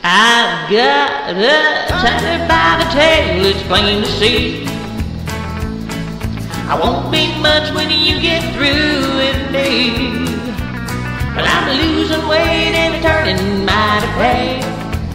I've got a tiger by the tail, it's plain to see. I won't be much when you get through with me. Well, I'm losing weight and turning mighty pale.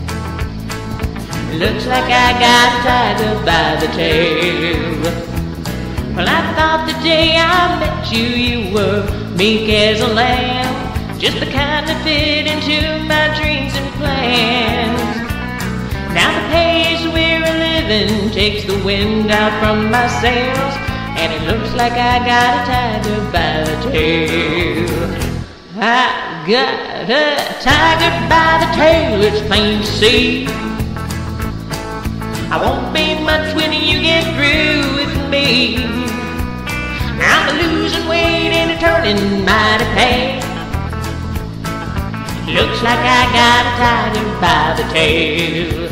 Looks like I got a tiger by the tail. Well, I thought the day I met you, you were meek as a lamb, just the kind that fit into my dreams and plans. Now the pace we're living takes the wind out from my sails, and it looks like I got a tiger by the tail. I got a tiger by the tail, it's plain to see. I won't be much when you get through with me. I'm losing weight and turning mighty pale. Looks like I got a tiger by the tail.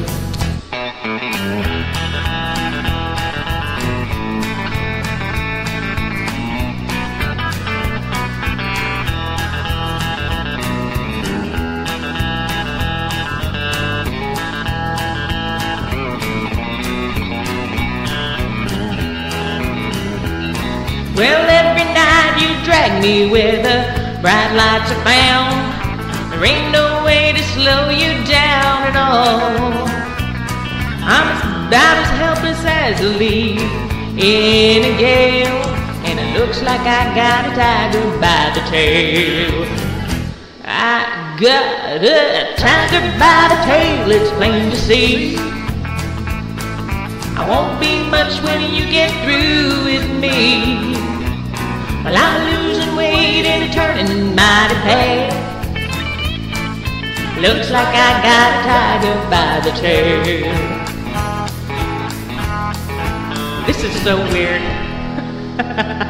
Well, every night you drag me where the bright lights are found. There ain't no way to slow you down at all. I'm about as helpless as a leaf in a gale, and it looks like I got a tiger by the tail. I got a tiger by the tail, it's plain to see. I won't be much when you get through with me. Well, I'm losing weight and turning mighty pale. Looks like I got a tiger by the tail. This is so weird.